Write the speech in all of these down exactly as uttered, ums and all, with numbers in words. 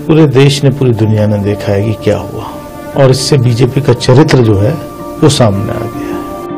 पूरे देश ने, पूरी दुनिया ने देखा है कि क्या हुआ, और इससे बीजेपी का चरित्र जो है वो सामने आ गया है।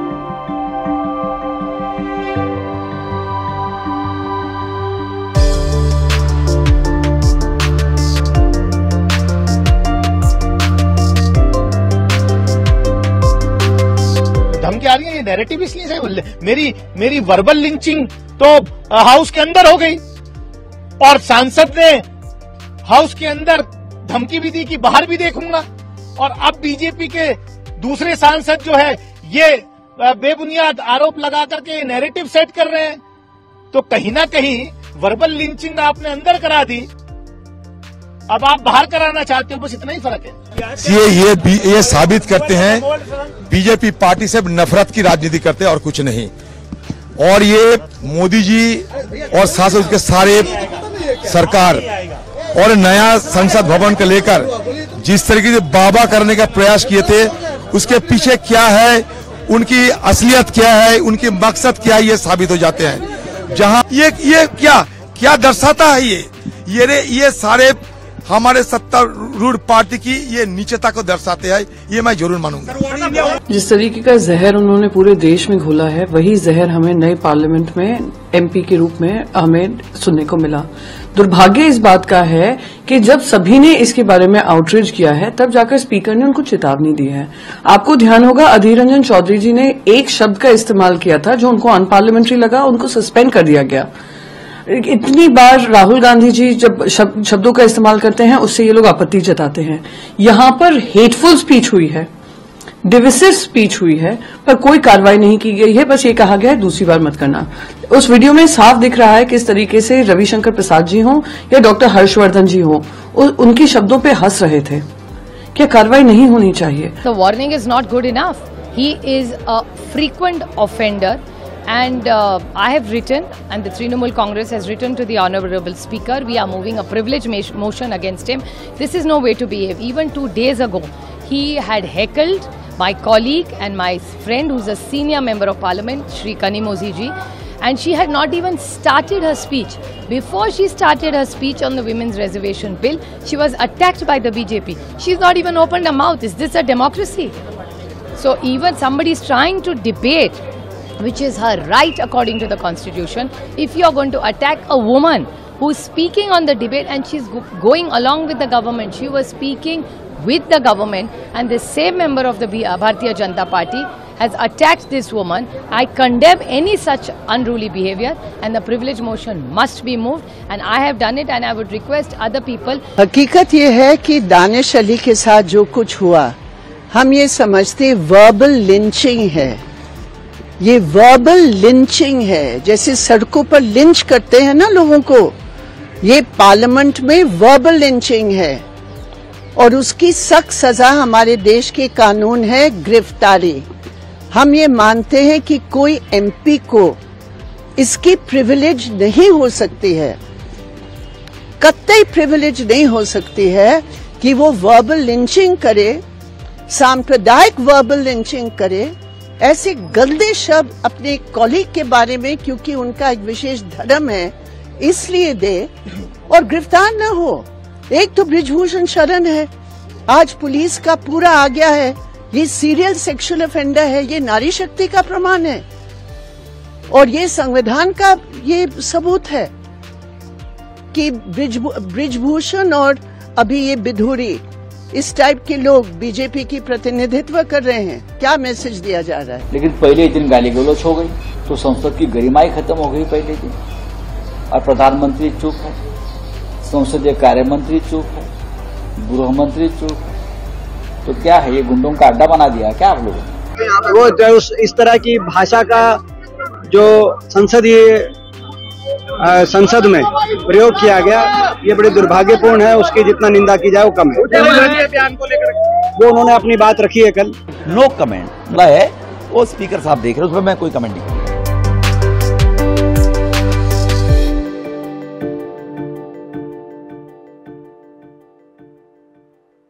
धमकी आ रही है, ये नैरेटिव इसलिए से मेरी मेरी वर्बल लिंचिंग तो हाउस के अंदर हो गई, और सांसद ने हाउस के अंदर धमकी भी दी कि बाहर भी देखूंगा, और अब बीजेपी के दूसरे सांसद जो है ये बेबुनियाद आरोप लगा करके नैरेटिव सेट कर रहे हैं। तो कहीं ना कहीं वर्बल लिंचिंग आपने अंदर करा दी, अब आप बाहर कराना चाहते हो, बस इतना ही फर्क है। ये ये ये साबित करते हैं बीजेपी पार्टी से नफरत की राजनीति करते हैं और कुछ नहीं। और ये मोदी जी और साथ उसके सारे सरकार और नया संसद भवन को लेकर जिस तरीके से बाबा करने का प्रयास किए थे, उसके पीछे क्या है, उनकी असलियत क्या है, उनकी मकसद क्या है, ये साबित हो जाते हैं। जहां ये ये क्या क्या दर्शाता है, ये ये ये सारे हमारे सत्तारूढ़ पार्टी की ये नीचता को दर्शाते हैं, ये मैं जरूर मानूंगा। जिस तरीके का जहर उन्होंने पूरे देश में घोला है, वही जहर हमें नए पार्लियामेंट में एमपी के रूप में हमें सुनने को मिला। दुर्भाग्य इस बात का है कि जब सभी ने इसके बारे में आउटरीच किया है, तब जाकर स्पीकर ने उनको चेतावनी दी है। आपको ध्यान होगा, अधीर रंजन चौधरी जी ने एक शब्द का इस्तेमाल किया था जो उनको अनपार्लियामेंट्री लगा, उनको सस्पेंड कर दिया गया। इतनी बार राहुल गांधी जी जब शब, शब्दों का इस्तेमाल करते हैं, उससे ये लोग आपत्ति जताते हैं। यहां पर हेटफुल स्पीच हुई है, डिविसिव स्पीच हुई है, पर कोई कार्रवाई नहीं की गई है। बस ये कहा गया है दूसरी बार मत करना। उस वीडियो में साफ दिख रहा है किस तरीके से रविशंकर प्रसाद जी हों या डॉक्टर हर्षवर्धन जी हों, उनके शब्दों पे हंस रहे थे। क्या कार्रवाई नहीं होनी चाहिए? The warning is not good enough. He is a frequent offender. And uh, I have written, and the Trinamool Congress has written to the Honourable Speaker, we are moving a privilege motion against him. This is no way to behave. Even two days ago, he had heckled my colleague and my friend who's a senior member of parliament, Shri Kanimozi ji, and she had not even started her speech. Before she started her speech on the women's reservation bill, she was attacked by the B J P. She's not even opened her mouth. Is this a democracy? So even somebody is trying to debate, which is her right according to the constitution. If you are going to attack a woman who is speaking on the debate and she's go going along with the government, she was speaking with the government, and the same member of the Bharatiya Janata Party has attacked this woman. I condemn any such unruly behavior, and the privilege motion must be moved, and I have done it, and I would request other people. हकीकत ये है कि दानिश अली के साथ जो कुछ हुआ, हम ये समझते वर्बल लिंचिंग है। ये वर्बल लिंचिंग है, जैसे सड़कों पर लिंच करते हैं ना लोगों को, ये पार्लियामेंट में वर्बल लिंचिंग है, और उसकी सख्त सजा हमारे देश के कानून है गिरफ्तारी। हम ये मानते हैं कि कोई एमपी को इसकी प्रिविलेज नहीं हो सकती है, कतई प्रिविलेज नहीं हो सकती है कि वो वर्बल लिंचिंग करे, सांप्रदायिक वर्बल लिंचिंग करे, ऐसे गंदे शब्द अपने कॉलीग के बारे में, क्योंकि उनका एक विशेष धर्म है इसलिए दे, और गिरफ्तार न हो। एक तो बृजभूषण शरण है, आज पुलिस का पूरा आ गया है, ये सीरियल सेक्सुअल ऑफेंडर है, ये नारी शक्ति का प्रमाण है, और ये संविधान का ये सबूत है कि बृजभूषण और अभी ये बिधूरी, इस टाइप के लोग बीजेपी की प्रतिनिधित्व कर रहे हैं। क्या मैसेज दिया जा रहा है? लेकिन पहले दिन गाली गलौज हो गई तो संसद की गरिमाई खत्म हो गई पहले दिन, और प्रधानमंत्री चुप है, संसदीय कार्य मंत्री चुप है, गृह मंत्री चुप है, तो क्या है, ये गुंडों का अड्डा बना दिया क्या आप लोगों? वो जो इस तरह की भाषा का जो संसदीय संसद में प्रयोग किया गया, ये बड़ी दुर्भाग्यपूर्ण है। उसकी जितना निंदा की जाए वो कम है। वो उन्होंने अपनी बात रखी है कल। नो कमेंट है, वो स्पीकर साहब देख रहे हैं, उसमें मैं कोई कमेंट नहीं।